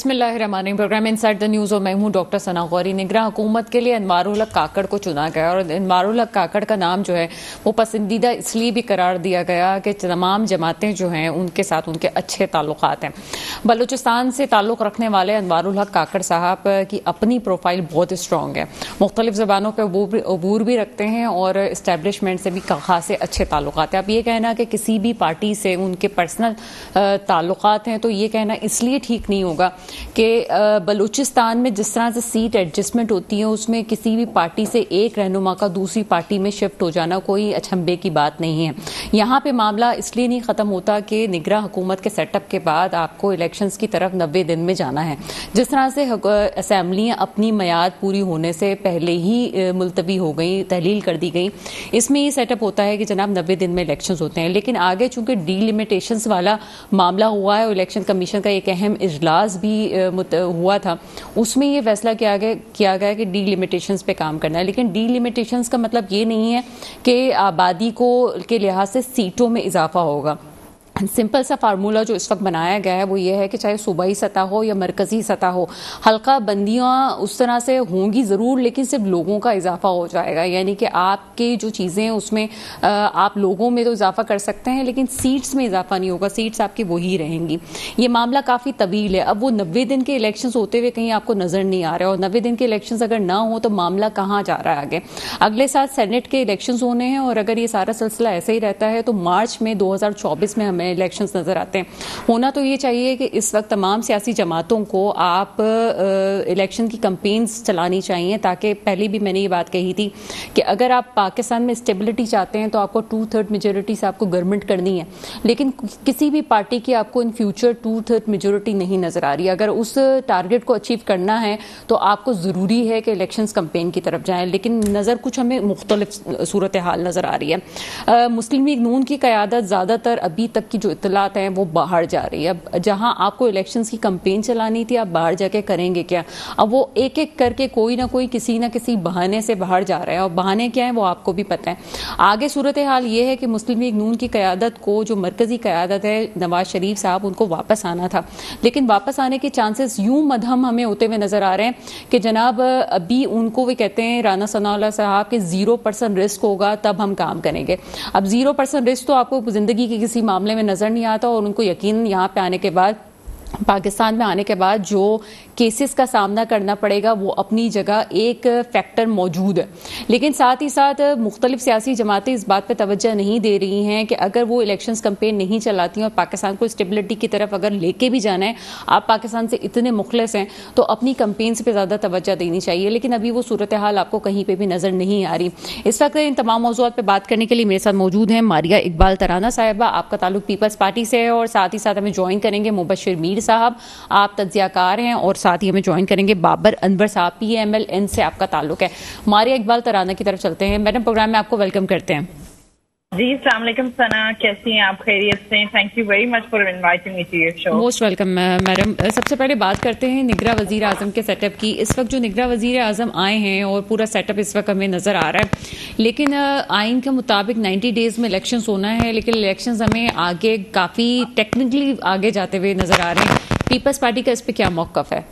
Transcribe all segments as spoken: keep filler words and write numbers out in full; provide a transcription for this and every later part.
बिस्मिल्लाहिर्रहमानिर्रहीम। Programme inside the news और मैं हूं डॉक्टर सना गौरी। निगरां हुकूमत के लिए अनवारुल हक काकड़ को चुना गया और अनवारुल हक काकड़ का नाम जो है वो पसंदीदा इसलिए भी करार दिया गया कि तमाम जमातें जो हैं उनके साथ उनके अच्छे ताल्लुकात हैं। बलूचिस्तान से ताल्लुक़ रखने वाले अनवारुल हक काकड़ साहब की अपनी प्रोफाइल बहुत स्ट्रॉन्ग है, मुख्तलिफ ज़बानों पर अबूर भी रखते हैं और इस्टेब्लिशमेंट से भी खासे अच्छे ताल्लुकात हैं। अब ये कहना कि किसी भी पार्टी से उनके पर्सनल ताल्लुकात हैं तो ये कहना इसलिए ठीक नहीं होगा कि बलूचिस्तान में जिस तरह से सीट एडजस्टमेंट होती है उसमें किसी भी पार्टी से एक रहनुमा का दूसरी पार्टी में शिफ्ट हो जाना कोई अचंभे की बात नहीं है। यहाँ पे मामला इसलिए नहीं ख़त्म होता कि निगरां हुकूमत के सेटअप के बाद आपको इलेक्शंस की तरफ नब्बे दिन में जाना है। जिस तरह से असम्बलियाँ अपनी मियाद पूरी होने से पहले ही मुलतवी हो गई, तहलील कर दी गई, इसमें ये सेटअप होता है कि जनाब नब्बे दिन में इलेक्शंस होते हैं। लेकिन आगे चूंकि डीलिमिटेशंस वाला मामला हुआ है और इलेक्शन कमीशन का एक अहम इजलास भी हुआ था, उसमें ये फैसला किया गया किया गया कि डीलिमिटेशंस पे काम करना है। लेकिन डीलिमिटेशंस का मतलब ये नहीं है कि आबादी को के लिहाज से सीटों में इजाफा होगा। सिंपल सा फार्मूला जो इस वक्त बनाया गया है वो ये है कि चाहे सूबाई सतह हो या मरकजी सतह हो, हल्का बंदियाँ उस तरह से होंगी ज़रूर, लेकिन सिर्फ लोगों का इजाफा हो जाएगा। यानी कि आपके जो चीज़ें हैं उसमें आप लोगों में तो इजाफा कर सकते हैं लेकिन सीट्स में इजाफा नहीं होगा, सीट्स आपकी वही रहेंगी। ये मामला काफ़ी तवील है। अब वो नब्बे दिन के इलेक्शन होते हुए कहीं आपको नज़र नहीं आ रहा है और नब्बे दिन के इलेक्शन अगर ना हो तो मामला कहाँ जा रहा है आगे। अगले साल सेनेट के इलेक्शन होने हैं और अगर ये सारा सिलसिला ऐसे ही रहता है तो मार्च में दो हज़ार चौबीस में हमें इलेक्शंस नजर आते हैं। होना तो ये चाहिए कि इस वक्त तमाम सियासी जमातों को आप इलेक्शन की कैंपेन्स चलानी चाहिए, ताकि पहले भी मैंने ये बात कही थी कि अगर आप पाकिस्तान में स्टेबिलिटी चाहते हैं तो आपको टू थर्ड मेजोरिटी से आपको गवर्नमेंट करनी है। लेकिन किसी भी पार्टी की आपको in future two third majority नहीं नजर आ रही। अगर उस टारगेट को अचीव करना है तो आपको ज़रूरी है कि इलेक्शन कैंपेन की तरफ जाएं, लेकिन नज़र कुछ हमें मुख्तलिफ सूरत हाल नज़र आ रही है। मुस्लिम लीग नून की क़यादत ज़्यादातर अभी तक की जो इत्तलात हैं वो बाहर जा रही है। अब जहां आपको इलेक्शंस की कैंपेन चलानी थी, आप बाहर जाके करेंगे क्या? अब वो एक एक करके कोई ना कोई किसी ना किसी बहाने से बाहर जा रहा है और बहाने क्या है वो आपको भी पता है। आगे सूरत हाल ये है कि मुस्लिम लीग नून की क़यादत को, जो मरकजी क़यादत है नवाज शरीफ साहब, उनको वापस आना था, लेकिन वापस आने के चांसेस यूं मध्यम हमें होते हुए नजर आ रहे हैं कि जनाब अभी उनको भी कहते हैं राना सनाउल्लाह साहब के जीरो परसेंट रिस्क होगा तब हम काम करेंगे। अब जीरो परसेंट रिस्क तो आपको जिंदगी के किसी मामले में नजर नहीं आता और उनको यकीन यहाँ पे आने के बाद, पाकिस्तान में आने के बाद जो केसेस का सामना करना पड़ेगा वो अपनी जगह एक फैक्टर मौजूद है। लेकिन साथ ही साथ मुख्तलिफ सियासी जमातें इस बात पे तवज्जो नहीं दे रही हैं कि अगर वो इलेक्शंस कैंपेन नहीं चलाती हैं और पाकिस्तान को स्टेबिलिटी की तरफ अगर लेके भी जाना है, आप पाकिस्तान से इतने मुखलिस हैं तो अपनी कैंपेन्स पे ज़्यादा तवज्जो देनी चाहिए। लेकिन अभी वो सूरत हाल आपको कहीं पर भी नज़र नहीं आ रही। इस वक्त इन तमाम मौज़ूआत पर बात करने के लिए मेरे साथ मौजूद हैं मारिया इकबाल तराना साहिबा, आपका ताल्लुक पीपल्स पार्टी से है, और साथ ही साथ हमें ज्वाइन करेंगे मुबशिर मीर साहब, आप तज्जियाकार हैं, और साथ ही हमें ज्वाइन करेंगे बाबर अनवर साहब, पी एम एल एन से आपका ताल्लुक है। मारिया इकबाल तराना की तरफ चलते हैं। मैडम, प्रोग्राम में आपको वेलकम करते हैं। जी, अस्सलाम वालेकुम सना, कैसी हैं आप? खैरियत से? Thank you very much for inviting me to your show. Most welcome madam. सबसे पहले बात करते हैं निगरां वजीर आजम के सेटअप की। इस वक्त जो निगरां वजीर आजम आए हैं और पूरा सेटअप इस वक्त हमें नजर आ रहा है, लेकिन आइन के मुताबिक नब्बे डेज में इलेक्शंस होना है, लेकिन इलेक्शंस हमें आगे काफी टेक्निकली आगे जाते हुए नजर आ रहे हैं। पीपल्स पार्टी का इस पे क्या मौक़िफ़ है?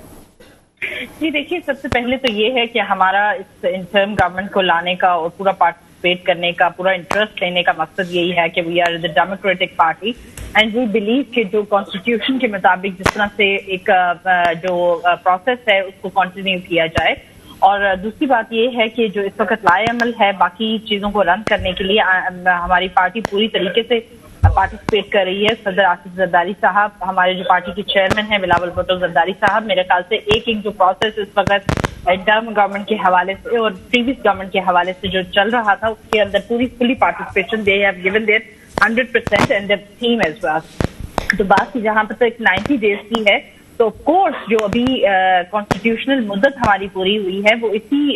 जी देखिए, सबसे पहले तो ये है कि हमारा इस इंटर्म गवर्नमेंट को लाने का और पूरा पार्टिसिपेट करने का, पूरा इंटरेस्ट लेने का मकसद यही है कि we are the democratic party and we believe कि जो कॉन्स्टिट्यूशन के मुताबिक जिस तरह से एक जो प्रोसेस है उसको कंटिन्यू किया जाए। और दूसरी बात ये है कि जो इस वक्त लाएअमल है बाकी चीजों को रन करने के लिए हमारी पार्टी पूरी तरीके से पार्टिसिपेट कर रही है। सदर आसिफ जरदारी साहब, हमारे जो पार्टी के चेयरमैन हैं बिलावल भुट्टो जरदारी साहब, मेरे ख्याल से एक एक जो प्रोसेस इस वक्त इंटर्म गवर्नमेंट के हवाले से और प्रीवियस गवर्नमेंट के हवाले से जो चल रहा था उसके अंदर पूरी fully participation they have given their hundred percent and their theme as well. तो बात की जहां पर तक नब्बे डेज की है तो ऑफ कोर्स जो अभी कॉन्स्टिट्यूशनल मुद्दत हमारी पूरी हुई है वो इसी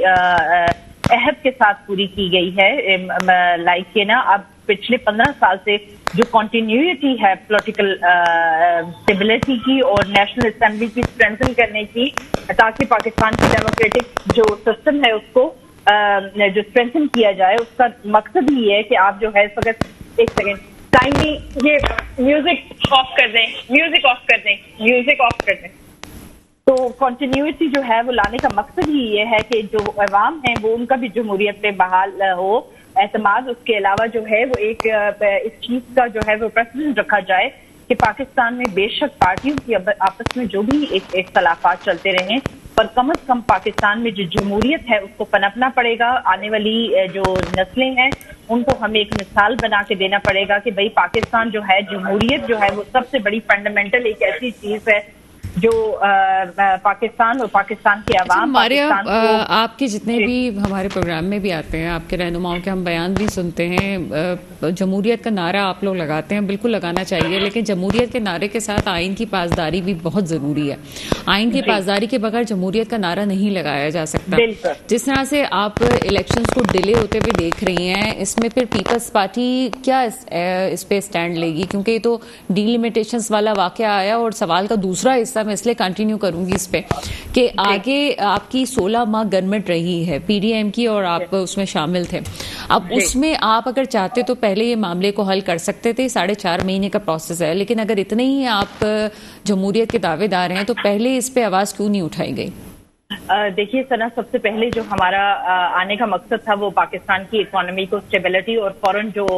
अहद के साथ पूरी की गई है। लाइक के ना, अब पिछले पंद्रह साल से जो कॉन्टिन्यूटी है पॉलिटिकल स्टेबिलिटी की और नेशनल असेंबली की स्ट्रेंथन करने की, ताकि पाकिस्तान की डेमोक्रेटिक जो सिस्टम है उसको uh, जो स्ट्रेंथन किया जाए, उसका मकसद ही है कि आप जो है इस वक्त एक सेकेंड टाइमली ये म्यूजिक ऑफ कर दें, म्यूजिक ऑफ कर दें, म्यूजिक ऑफ कर दें। कंटिन्यूटी जो है वो लाने का मकसद ही ये है कि जो अवाम है वो उनका भी जमहूरियत पे बहाल हो, एतमाद। उसके अलावा जो है वो एक इस चीज का जो है वो प्रेसिडेंट रखा जाए कि पाकिस्तान में बेशक पार्टियों की आपस में जो भी एक इख्तलाफात चलते रहें, पर कम अज कम पाकिस्तान में जो जमहूरियत है उसको पनपना पड़ेगा। आने वाली जो नस्लें हैं उनको हमें एक मिसाल बना के देना पड़ेगा कि भाई पाकिस्तान जो है, जमहूरियत जो है वो सबसे बड़ी फंडामेंटल एक ऐसी चीज है जो आ, पाकिस्तान और पाकिस्तान के अवाम, हमारे आप, आपके जितने भी हमारे प्रोग्राम में भी आते हैं, आपके रहनुमाओं के हम बयान भी सुनते हैं। जमहूरियत का नारा आप लोग लगाते हैं, बिल्कुल लगाना चाहिए, लेकिन जमहूरियत के नारे के साथ आइन की पासदारी भी बहुत जरूरी है। आइन की पासदारी के बगैर जमहूरियत का नारा नहीं लगाया जा सकता। जिस तरह से आप इलेक्शंस को डिले होते हुए देख रही हैं, इसमें फिर पीपल्स पार्टी क्या इस, इस पे स्टैंड लेगी? क्योंकि ये तो डीलिमिटेशंस वाला वाकया आया। और सवाल का दूसरा हिस्सा मैं इसलिए कंटिन्यू करूंगी इस पे कि आगे आपकी सोलह माह गवर्नमेंट रही है पीडीएम की और आप उसमें शामिल थे। अब उसमें आप अगर चाहते तो पहले ये मामले को हल कर सकते थे। साढ़े चार महीने का प्रोसेस है, लेकिन अगर इतने ही आप जमहूरियत के दावेदार हैं तो पहले इस पे आवाज क्यों नहीं उठाई गई? देखिए सना, सबसे पहले जो हमारा आने का मकसद था वो पाकिस्तान की इकोनॉमी को स्टेबिलिटी और फॉरेन जो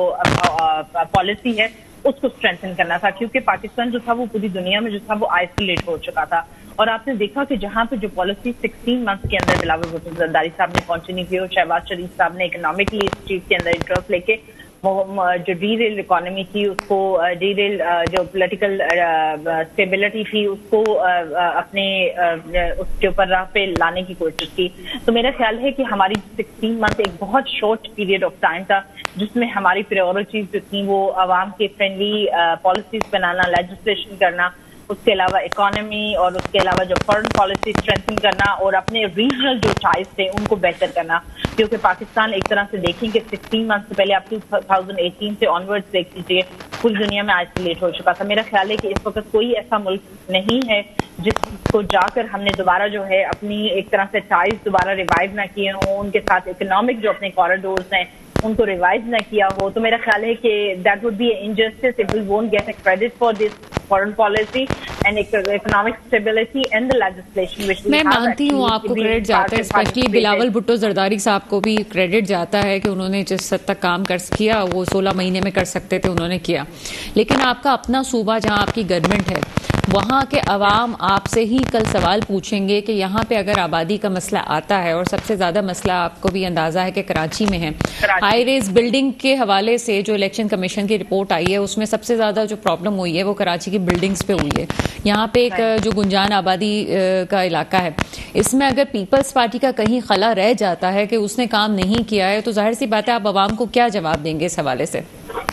पॉलिसी है उसको स्ट्रेंथन करना था, क्योंकि पाकिस्तान जो था वो पूरी दुनिया में जो था वो आइसोलेट हो चुका था। और आपने देखा कि जहां पे जो पॉलिसी सोलह मंथ के अंदर बिलावल भुट्टो जरदारी साहब ने कंटिन्यू की और शहबाज शरीफ साहब ने इकोनॉमिकली इस चीज के अंदर इंटरेस्ट लेके वो जो डी रेल इकोनॉमी थी उसको, डी रेल जो पॉलिटिकल स्टेबिलिटी थी उसको अपने उसके ऊपर राह पे लाने की कोशिश की। तो मेरा ख्याल है कि हमारी सोलह मंथ एक बहुत शॉर्ट पीरियड ऑफ टाइम था जिसमें हमारी प्रायोरिटीज जो थी वो आवाम के फ्रेंडली पॉलिसीज बनाना, लेजिस्लेशन करना, उसके अलावा इकोनॉमी और उसके अलावा जो फॉरेन पॉलिसी स्ट्रेंथन करना और अपने रीजनल जो टाइज थे उनको बेहतर करना। क्योंकि पाकिस्तान एक तरह से देखेंगे सोलह मंथ से पहले आप दो हज़ार अठारह से ऑनवर्ड्स देख लीजिए, पूरी दुनिया में आइसोलेट हो चुका था। मेरा ख्याल है कि इस वक्त कोई ऐसा मुल्क नहीं है जिसको जाकर हमने दोबारा जो है अपनी एक तरह से टाइज दोबारा रिवाइव ना किए हों, उनके साथ इकोनॉमिक जो अपने कॉरिडोर्स हैं उनको रिवाइज ना किया हो। तो मेरा ख्याल है कि that would be injustice if we won't get credit for this foreign policy and economic stability and the legislation which we have. मैं मानती हूँ आपको क्रेडिट जाता है, स्पेशली बिलावल भुट्टो जरदारी साहब को भी क्रेडिट जाता है कि उन्होंने जिस हद तक काम कर किया वो सोलह महीने में कर सकते थे, उन्होंने किया। लेकिन आपका अपना सूबा जहाँ आपकी गवर्नमेंट है, वहाँ के अवाम आपसे ही कल सवाल पूछेंगे कि यहाँ पे अगर आबादी का मसला आता है, और सबसे ज्यादा मसला आपको भी अंदाजा है कि कराची में है, हाई रेज बिल्डिंग के हवाले से जो इलेक्शन कमीशन की रिपोर्ट आई है उसमें सबसे ज्यादा जो प्रॉब्लम हुई है वो कराची की बिल्डिंग्स पे हुई है। यहाँ पे एक जो गुंजान आबादी का इलाका है, इसमें अगर पीपल्स पार्टी का कहीं खला रह जाता है कि उसने काम नहीं किया है तो जाहिर सी बात है आप अवाम को क्या जवाब देंगे इस हवाले से?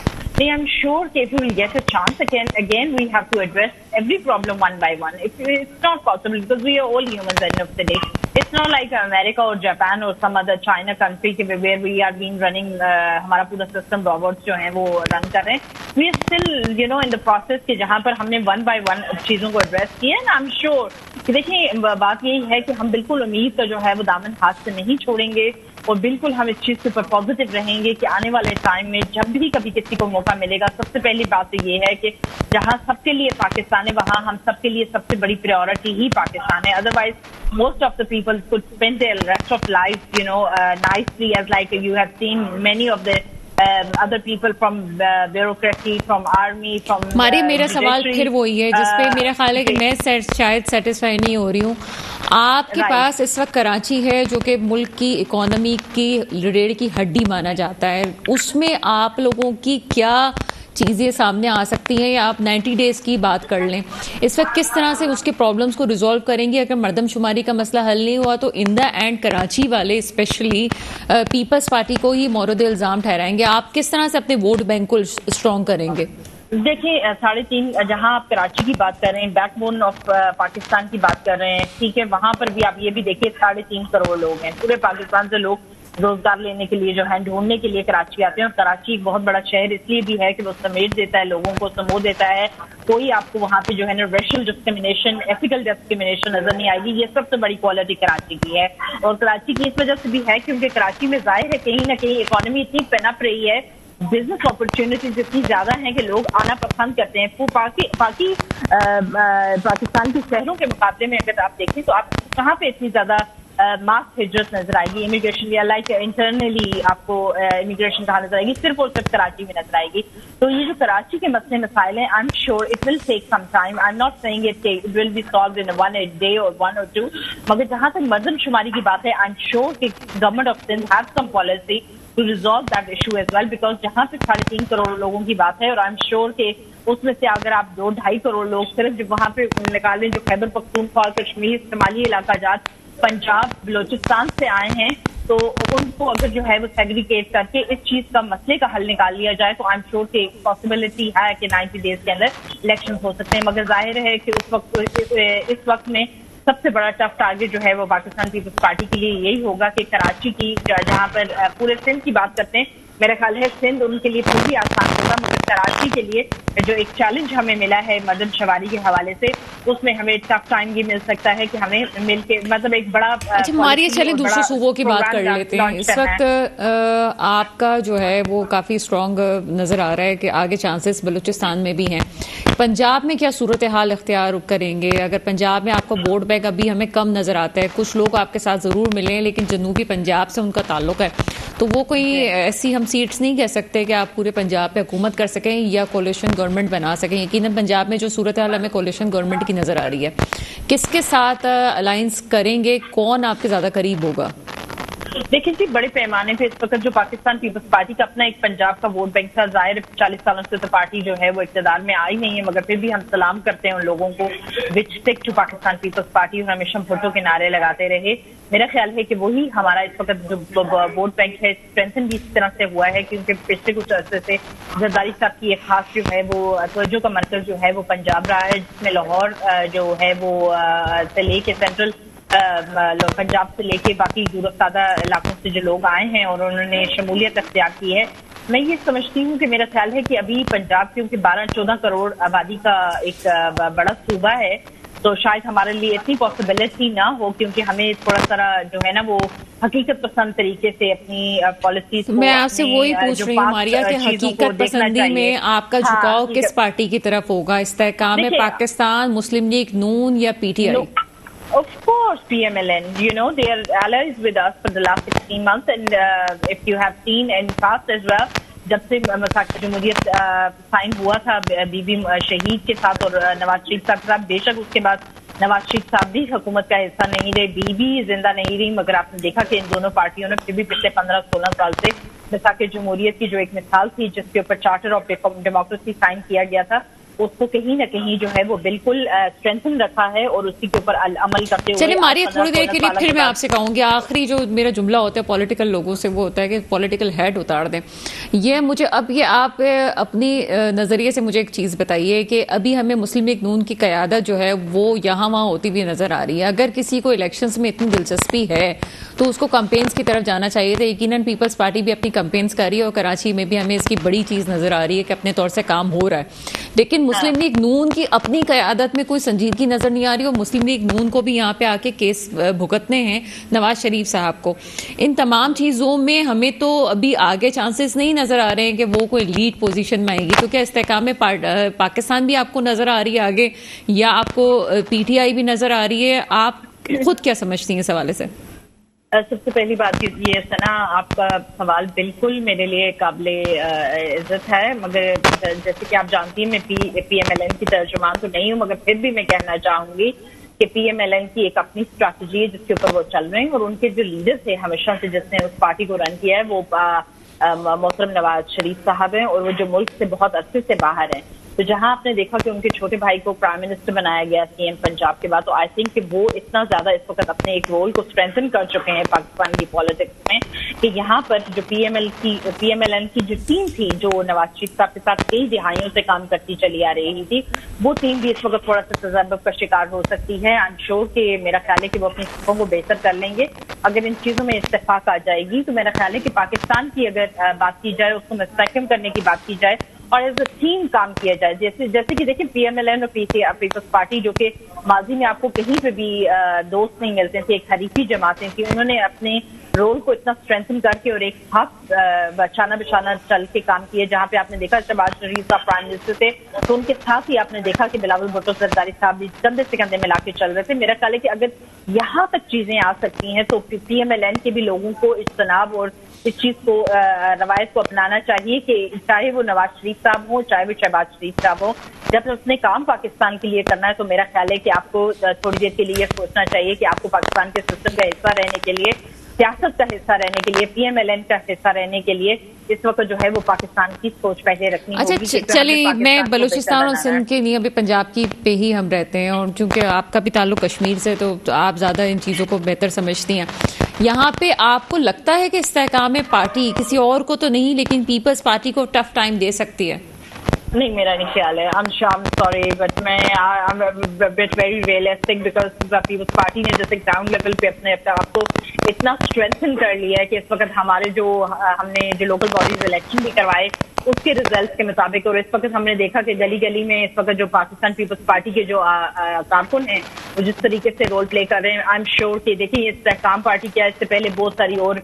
I'm sure if we will get a chance again, again we have to address every problem one by one. It, it's not possible because we are all humans at the end of the day. It's not like America or Japan or some other China country where we are being running uh, हमारा पूरा system robots जो हैं वो run कर रहे हैं. We are still you know in the process कि जहाँ पर हमने one by one चीजों को एड्रेस किया है. I'm sure कि देखिए बात यही है कि हम बिल्कुल उम्मीद का जो है वो दामन हाथ से नहीं छोड़ेंगे और बिल्कुल हम इस चीज के ऊपर पॉजिटिव रहेंगे कि आने वाले टाइम में जब भी कभी किसी को मौका मिलेगा, सबसे पहली बात तो ये है कि जहां सबके लिए पाकिस्तान है वहां हम सबके लिए सबसे बड़ी प्रायोरिटी ही पाकिस्तान है. Otherwise most of the people could spend their rest of life you know uh, nicely as like you have seen many of the um, other people from uh, bureaucracy from army from हमारी uh, मेरा सवाल फिर वही है जिसपे मेरा ख्याल है कि मैं शायद सेटिस्फाई नहीं हो रही हूँ. आपके right. पास इस वक्त कराची है जो कि मुल्क की इकोनॉमी की रीढ़ की हड्डी माना जाता है, उसमें आप लोगों की क्या चीज़ें सामने आ सकती हैं या आप नब्बे डेज की बात कर लें, इस वक्त किस तरह से उसके प्रॉब्लम्स को रिजॉल्व करेंगे? अगर मर्दमशुमारी का मसला हल नहीं हुआ तो इन द एंड कराची वाले स्पेशली पीपल्स पार्टी को ही मोरद इल्ज़ाम ठहराएंगे. आप किस तरह से अपने वोट बैंक को स्ट्रॉन्ग करेंगे? देखिए साढ़े तीन जहां आप कराची की बात कर रहे हैं, बैकबोन ऑफ पाकिस्तान की बात कर रहे हैं, ठीक है, वहां पर भी आप ये भी देखिए साढ़े तीन करोड़ लोग हैं. पूरे पाकिस्तान से लोग रोजगार लेने के लिए जो है ढूंढने के लिए कराची आते हैं. और कराची एक बहुत बड़ा शहर इसलिए भी है कि वो समेट देता है लोगों को, समो देता है. कोई आपको वहां पे जो है ना रेशियल डिस्क्रिमिनेशन, एथिकल डिस्क्रिमिनेशन नजर नहीं आएगी. ये सबसे बड़ी क्वालिटी कराची की है. और कराची की इस वजह से भी है क्योंकि कराची में जाहिर है कहीं ना कहीं इकोनॉमी इतनी पनप रही है बिजनेस अपॉर्चुनिटीज इतनी ज्यादा हैं कि लोग आना पसंद करते हैं। वो बाकी बाकी पाकिस्तान के शहरों के मुकाबले में अगर आप देखें तो आप कहाँ पे इतनी ज्यादा मास हिजरत नजर आएगी, इमिग्रेशन या लाइक इंटरनली आपको इमिग्रेशन कहाँ नजर आएगी, सिर्फ और सिर्फ कराची में नजर आएगी। तो ये जो कराची के मसले मसाइल हैं, I am sure it will take some time. I am not saying it it will be solved in one day और वन और टू, मगर जहां तक मर्दमशुमारी की बात है, आई एम श्योर कि government of Sindh have some policy to resolve that issue as well, because जहां पे साढ़े तीन करोड़ लोगों की बात है और आई एम श्योर के उसमें से अगर आप दो ढाई करोड़ लोग सिर्फ जो वहां पे निकालें जो खैबर पख्तूनख्वा, कश्मीर, शमाली इलाका जात, पंजाब, बलोचिस्तान से आए हैं, तो उनको अगर जो है वो सेग्रीगेट करके इस चीज का मसले का हल निकाल लिया जाए तो आई एम श्योर कि पॉसिबिलिटी है कि नाइन्टी डेज के अंदर इलेक्शन हो सकते हैं। मगर जाहिर है कि उस वक्त इस वक्त में सबसे बड़ा टफ टारगेट जो है वो पाकिस्तान पीपल्स पार्टी के लिए यही होगा कि कराची की, जहां पर पूरे सिंध की बात करते हैं, मेरा ख्याल है सिंध उनके लिए पूरी आसान होगा, मगर कराची के लिए जो एक चैलेंज हमें मिला है मर्दमशुमारी के हवाले से, उसमें हमें टफ टाइम ये मिल सकता है कि हमें मिल के मतलब एक बड़ा। अच्छा मारिया, चलें दूसरे सूबों की बात कर लेते हैं। इस वक्त आपका जो है वो काफी स्ट्रॉन्ग नजर आ रहा है कि आगे चांसेस बलूचिस्तान में भी हैं। पंजाब में क्या सूरत हाल इख्तियार करेंगे? अगर पंजाब में आपका वोट बैंक अभी हमें कम नजर आता है, कुछ लोग आपके साथ जरूर मिले हैं लेकिन जनूबी पंजाब से उनका ताल्लुक है, तो वो कोई ऐसी हम सीट्स नहीं कह सकते कि आप पूरे पंजाब पे हुकूमत कर सकें या कोalition गवर्नमेंट बना सकें। यकीनन पंजाब में जो सूरत हाल हमें कोalition गवर्नमेंट की नजर आ रही है, किसके साथ अलायंस करेंगे, कौन आपके ज्यादा करीब होगा? देखिए जी, बड़े पैमाने पे इस वक्त जो पाकिस्तान पीपल्स पार्टी का अपना एक पंजाब का वोट बैंक था, जाहिर चालीस सालों से तो पार्टी जो है वो इक़्तिदार में आई नहीं है, मगर फिर भी हम सलाम करते हैं उन लोगों को which stick to Pakistan Peoples Party और हमेशा भुट्टो के नारे लगाते रहे। मेरा ख्याल है कि वही हमारा इस वक्त जो वोट बैंक है स्ट्रेंथन भी इस तरह से हुआ है क्योंकि पिछले कुछ अर्से से जरदारी साहब की एक खास जो है वो तवज्जो का मरकज जो है वो पंजाब रहा है, जिसमें लाहौर जो है वो से लेके सेंट्रल पंजाब से लेके बाकी दूरफ्तादा इलाकों से जो लोग आए हैं और उन्होंने शमूलियत अख्तियार की है। मैं ये समझती हूँ कि मेरा ख्याल है कि अभी पंजाब क्योंकि बारह चौदह करोड़ आबादी का एक बड़ा सूबा है, तो शायद हमारे लिए इतनी पॉसिबिलिटी ना हो, क्योंकि हमें थोड़ा सा जो है ना वो हकीकत पसंद तरीके से अपनी पॉलिसीज। मैं आपसे वही पूछ रही हूँ मारिया कि हकीकत पसंदी में आपका झुकाव हाँ, किस पार्टी की तरफ होगा? इस्तेहकाम पाकिस्तान, मुस्लिम लीग नून या PTI? Of course, P M L N. You know, they are allies with us for the last sixteen months, and uh, if you have seen in past as well, जब से मसाक़ जमहूरियत साइन हुआ था बीबी शहीद के साथ और नवाज शरीफ साहब के साथ, बेशक उसके बाद नवाज शरीफ साहब भी हुकूमत का हिस्सा नहीं रहे, बीबी जिंदा नहीं रही, मगर आपने देखा कि इन दोनों पार्टियों ने फिर भी पिछले पंद्रह सोलह साल से मसाक़ जमहूरियत की जो एक मिसाल थी जिसके ऊपर चार्टर ऑफ डेमोक्रेसी साइन किया गया था, उसको कहीं ना कहीं जो है वो बिल्कुल स्ट्रेंथन रखा है और उसी के ऊपर अमल करते हुए। चलिए मारिया, थोड़ी देर के लिए फिर मैं आपसे कहूंगी, आखिरी जो मेरा जुमला होता है पॉलिटिकल लोगों से वो होता है कि पॉलिटिकल हेड उतार दें। ये मुझे अब ये आप अपनी नजरिए से मुझे एक चीज बताइए कि अभी हमें मुस्लिम लीग नून की क़यादत जो है वो यहाँ वहाँ होती हुई नजर आ रही है। अगर किसी को इलेक्शंस में इतनी दिलचस्पी है तो उसको कैंपेन्स की तरफ जाना चाहिए था। यकीनन पीपल्स पार्टी भी अपनी कैंपेन्स कर रही है और कराची में भी हमें इसकी बड़ी चीज नजर आ रही है कि अपने तौर से काम हो रहा है, लेकिन मुस्लिम लीग नून की अपनी क़यादत में कोई संजीदगी नजर नहीं आ रही और मुस्लिम लीग नून को भी यहाँ पे आके केस भुगतने हैं नवाज शरीफ साहब को। इन तमाम चीजों में हमें तो अभी आगे चांसेस नहीं नजर आ रहे हैं कि वो कोई लीड पोजीशन में आएगी। तो क्या इस्तेहकाम में पाकिस्तान भी आपको नजर आ रही है आगे, या आपको पीटीआई भी नजर आ रही है? आप खुद क्या समझती हैं इस हवाले से? सबसे पहली बात ये सना, आपका सवाल बिल्कुल मेरे लिए काबिले इज्जत है, मगर जैसे कि आप जानती हैं मैं P P M L N की तर्जुमान तो नहीं हूँ, मगर फिर भी मैं कहना चाहूंगी कि पी एम एल एन की एक अपनी स्ट्रैटेजी है जिसके ऊपर वो चल रहे हैं और उनके जो लीडर थे हमेशा से जिसने उस पार्टी को रन किया है वो मोहतरम नवाज शरीफ साहब हैं और वो जो मुल्क से बहुत अरसे से बाहर हैं। तो जहां आपने देखा कि उनके छोटे भाई को प्राइम मिनिस्टर बनाया गया सीएम पंजाब के बाद, तो आई थिंक कि वो इतना ज्यादा इस वक्त अपने एक रोल को स्ट्रेंथन कर चुके हैं पाकिस्तान की पॉलिटिक्स में कि यहाँ पर जो पीएमएल की पीएमएलएन की जो टीम थी जो नवाज शरीफ साहब के साथ कई दिहाइयों से काम करती चली आ रही थी, वो टीम भी इस वक्त थोड़ा सा तजर्बा का शिकार हो सकती है। आई एम श्योर कि मेरा ख्याल है कि वो अपनी सिफों को बेहतर कर लेंगे। अगर इन चीजों में इत्तेफाक आ जाएगी तो मेरा ख्याल है कि पाकिस्तान की अगर बात की जाए, उसको मुस्तहकम करने की बात की जाए और एज अ टीम काम किया जाए। जैसे जैसे कि देखिए पीएमएलएन और पीपल्स पार्टी जो कि माजी में आपको कहीं पे भी दोस्त नहीं मिलते थे, एक हरीफी जमातें थी, उन्होंने अपने रोल को इतना स्ट्रेंथन करके और एक साथ बचाना बिछाना चल के काम किए। जहां पे आपने देखा शहबाज शरीफ साहब प्राइम मिनिस्टर थे तो उनके साथ ही आपने देखा कि बिलावल भुट्टो जरदारी साहब भी कंधे से कंधे मिला के चल रहे थे। मेरा ख्याल है कि अगर यहाँ तक चीजें आ सकती हैं तो पीएमएलएन के भी लोगों को इज्तनाब और इस चीज को रवायत को अपनाना चाहिए कि चाहे वो नवाज शरीफ साहब हो चाहे वो शहबाज शरीफ साहब हो, जब उसने काम पाकिस्तान के लिए करना है तो मेरा ख्याल है कि आपको थोड़ी देर के लिए सोचना चाहिए कि आपको पाकिस्तान के सिस्टम का हिस्सा रहने के लिए, सियासत का हिस्सा रहने के लिए, पीएमएलएन का हिस्सा रहने के लिए इस वक्त जो है वो पाकिस्तान की सोच पहले रखनी अच्छा, होगी। चलिए मैं बलूचिस्तान और सिंध के नहीं, अभी पंजाब की पे ही हम रहते हैं और चूंकि आपका भी ताल्लुक कश्मीर से तो आप ज्यादा इन चीजों को बेहतर समझती हैं। यहाँ पे आपको लगता है कि इस्तेहकाम पार्टी किसी और को तो नहीं लेकिन पीपल्स पार्टी को टफ टाइम दे सकती है? नहीं, मेरा नहीं ख्याल है। I am sure, sorry but मैं I am bit very realistic because Peoples Party ने जैसे ग्राउंड लेवल पे अपने आप को इतना स्ट्रेंथन कर लिया है कि इस वक्त हमारे जो हमने जो लोकल बॉडीज इलेक्शन भी करवाए उसके रिजल्ट के मुताबिक, और इस वक्त हमने देखा कि गली गली में इस वक्त जो पाकिस्तान पीपल्स पार्टी के जो कारकुन हैं वो जिस तरीके से रोल प्ले कर रहे हैं, आई एम श्योर कि देखिए इस्तेहकाम पार्टी क्या, इससे पहले बहुत सारी और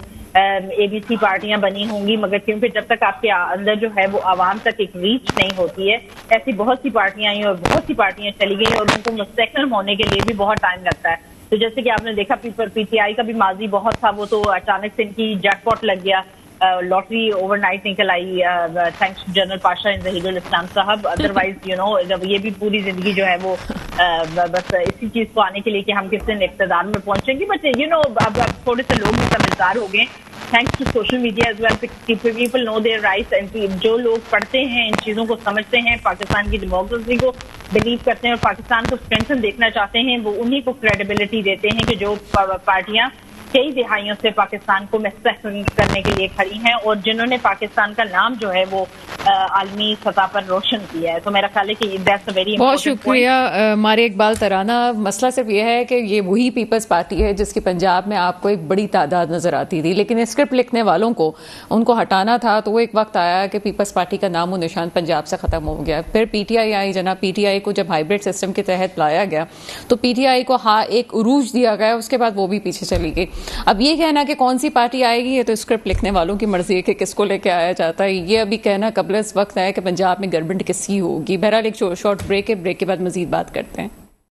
एबीसी पार्टियां बनी होंगी, मगर क्योंकि जब तक आपके अंदर जो है वो आवाम तक एक रीच नहीं होती है, ऐसी बहुत सी पार्टियां आई और बहुत सी पार्टियां चली गई और उनको मुस्तकल होने के लिए भी बहुत टाइम लगता है। तो जैसे कि आपने देखा पीटीआई का भी माजी बहुत था, वो तो अचानक से इनकी जैकपॉट लग गया, लॉटरी ओवरनाइट निकल आई, थैंक्स जनरल पाशा इन जहीरुल इस्लाम साहब। अदरवाइज यू नो जब ये भी पूरी जिंदगी जो है वो uh, बस इसी चीज को आने के लिए कि हम किस दिन इक़्तिदार में पहुंचेंगे, बट यू नो अब अब थोड़े से लोग भी समझदार हो गए thanks to social media as well, people know their rights. जो लोग पढ़ते हैं इन चीजों को समझते हैं, पाकिस्तान की डेमोक्रेसी को बिलीव करते हैं और पाकिस्तान को स्ट्रेंथन देखना चाहते हैं, वो उन्हीं को क्रेडिबिलिटी देते हैं कि जो पार्टियां कई दिहाइयों से पाकिस्तान को महसूस करने के लिए खड़ी हैं और जिन्होंने पाकिस्तान का नाम जो है वो आलमी सतह पर रोशन किया है। तो मेरा ख्याल है कि दैट्स अ वेरी बहुत शुक्रिया मारे इकबाल तराना। मसला सिर्फ यह है कि ये वही पीपल्स पार्टी है जिसकी पंजाब में आपको एक बड़ी तादाद नजर आती थी, लेकिन स्क्रिप्ट लिखने वालों को उनको हटाना था तो वो एक वक्त आया कि पीपल्स पार्टी का नामो निशान पंजाब से खत्म हो गया। फिर पीटीआई आई, जनाब पीटीआई को जब हाइब्रिड सिस्टम के तहत लाया गया तो पीटीआई को हाँ एक उरूज दिया गया, उसके बाद वो भी पीछे चली गई। अब ये कहना कि कौन सी पार्टी आएगी ये तो स्क्रिप्ट लिखने वालों की मर्जी है कि किसको लेके आया जाता है, ये अभी कहना कबल इस वक्त है कि पंजाब में गवर्नमेंट किसकी होगी। बहरहाल एक शॉर्ट ब्रेक है, ब्रेक के बाद मजीद बात करते हैं।